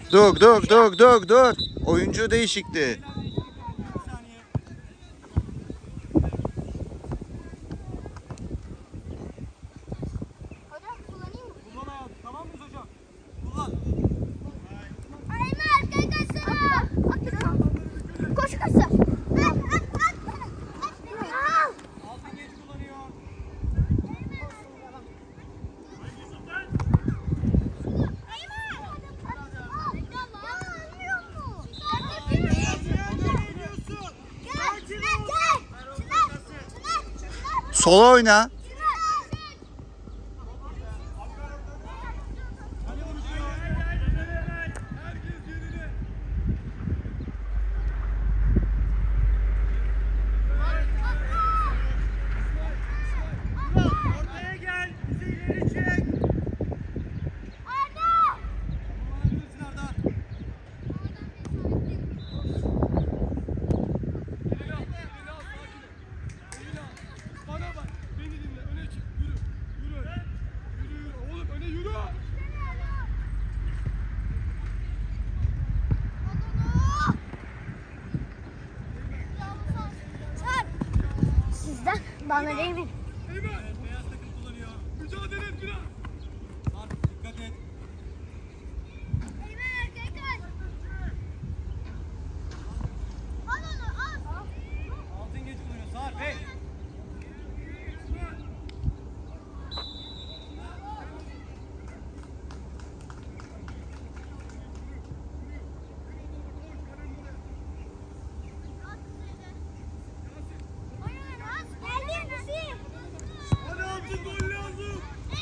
Dur. Oyuncu değişikliği. Hocam kullanayım mı? Kullan hayatım, tamam mıyız hocam? Kullan. Aynen arkaya kaçsana. Koş kaçsana. Altın geç kullanıyor. Sola oyna. Ortaya gel. Bizi ileri çek. Kullanabilirsin Arda. Elini al, sakin ol. Elini al. Bana bak, beni dinle. Öne çık, yürü. Yürü. Oğlum öne yürü. Sizden bana değil mi? Eymen. Beyaz takım kullanıyor. Mücadele et biraz. Sarp, dikkat et. Altın geç kullanıyor. Sarp, hey. Hadi altın gol lazım.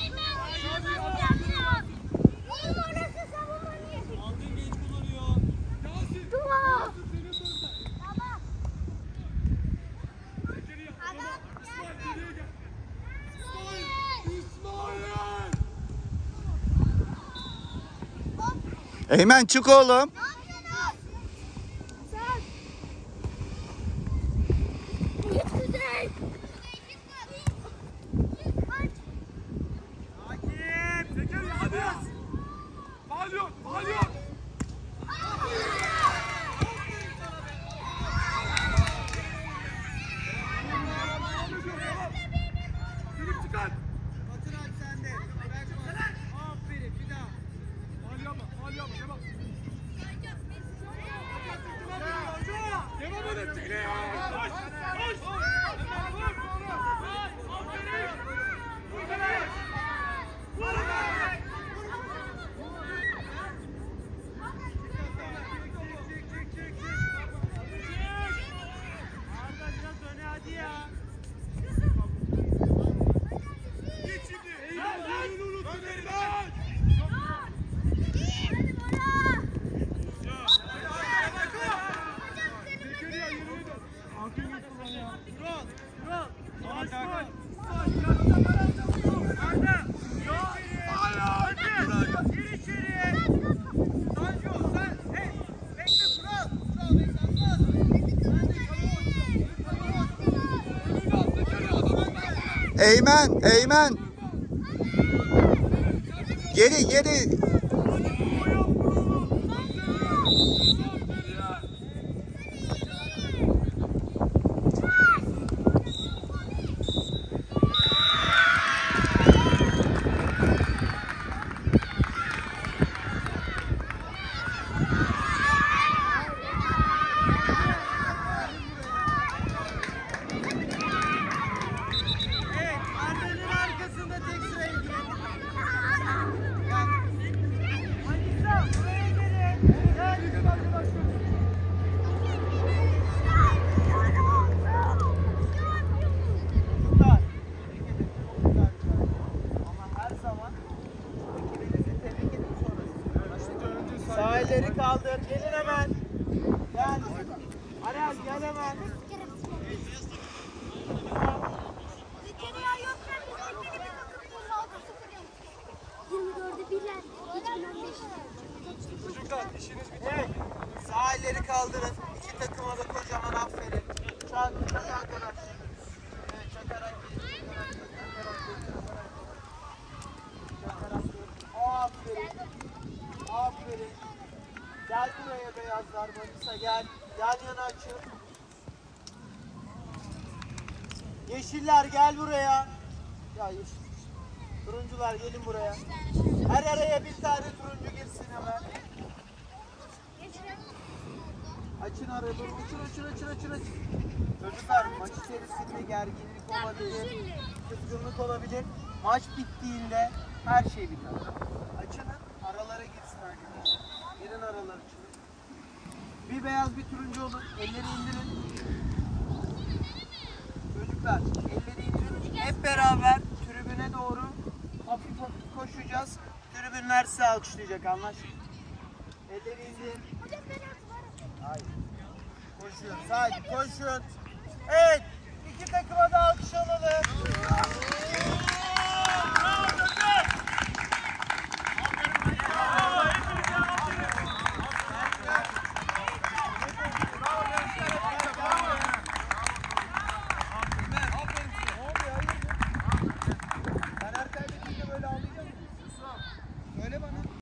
Altın geç kullanıyor. Yasin. Senin sorsan. Zekeriya. Baba. İsmail geriye gel. İsmail. Eymen çık oğlum. Hakim. Zekeriya hadi. Faul yok. Silip çıkar. Batır abi sen de. Aferin bir daha. Faul yapma. Devam. Devam edin. Koş. Arda biraz öne hadi ya. Git şimdi. Yerini unutun Eymen. Zekeriya yerini dön. Altın geç kullanıyor. Kural. Arda. Gir içeriye. Tanju sen. Hey. Bekle Kural. Eymen. Geri. Evet, Arda'nın arkasında tek sıraya girin. Anissa, buraya gelin. Gel. Çocuklar, ama her zaman rakibinizi tebrik edin sonrasında. Sağ elleri kaldır, gelin hemen. Gel. Aras gel hemen. Zekeriya yokken biz ekleri bir takımda aldı 24'ü bilen 2015'te. Çocuklar işiniz bitti. Evet. Sağ elleri kaldırın. İki takıma da kocaman aferin. Çak arkadaş. Evet çakarak gelin. Çakarak gelin. Aferin. Gel buraya beyazlar. Manisa gel. Yan yana açın. Yeşiller gel buraya. Ya yeşil. Turuncular gelin buraya. Her araya bir tane turuncu girsin hemen. Açın arayı. Açın. Çocuklar maç içerisinde gerginlik olabilir. Kızgınlık olabilir. Maç bittiğinde her şey biter. Açının aralara girsin arkadaşlar. Girin aralar için. Bir beyaz bir turuncu olun. Elleri indirin. Çocuklar elleri indirin. Hep beraber tribüne doğru hafif hafif koşacağız. Tribünler sizi alkışlayacak, anlaştık. Elleri indir. Hayır. Koşuyoruz. Hadi koşun. Evet. İki takıma